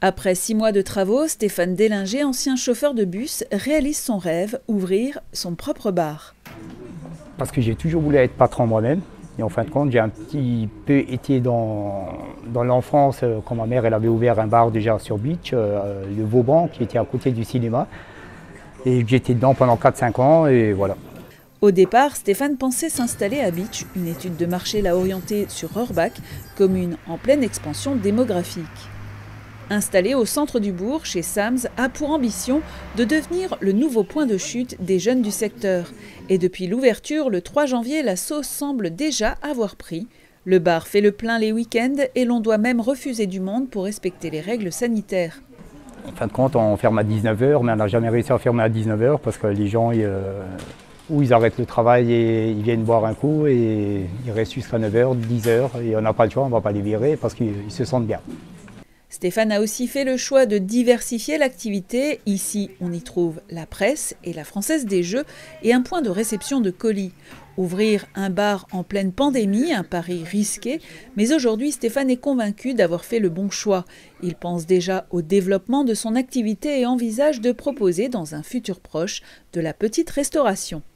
Après 6 mois de travaux, Stéphane Délinger, ancien chauffeur de bus, réalise son rêve, ouvrir son propre bar. Parce que j'ai toujours voulu être patron moi-même. Et en fin de compte, j'ai un petit peu été dans l'enfance, quand ma mère elle avait ouvert un bar déjà sur Beach, le Vauban, qui était à côté du cinéma. Et j'étais dedans pendant 4-5 ans et voilà. Au départ, Stéphane pensait s'installer à Beach. Une étude de marché l'a orienté sur Orbach, commune en pleine expansion démographique. Installé au centre du bourg, chez Sams, a pour ambition de devenir le nouveau point de chute des jeunes du secteur. Et depuis l'ouverture, le 3 janvier, la sauce semble déjà avoir pris. Le bar fait le plein les week-ends et l'on doit même refuser du monde pour respecter les règles sanitaires. En fin de compte, on ferme à 19h, mais on n'a jamais réussi à fermer à 19h parce que les gens, ou ils arrêtent le travail et ils viennent boire un coup et ils restent jusqu'à 9h, 10h et on n'a pas le choix, on ne va pas les virer parce qu'ils se sentent bien. Stéphane a aussi fait le choix de diversifier l'activité. Ici, on y trouve la presse et la Française des Jeux et un point de réception de colis. Ouvrir un bar en pleine pandémie, un pari risqué, mais aujourd'hui Stéphane est convaincu d'avoir fait le bon choix. Il pense déjà au développement de son activité et envisage de proposer dans un futur proche de la petite restauration.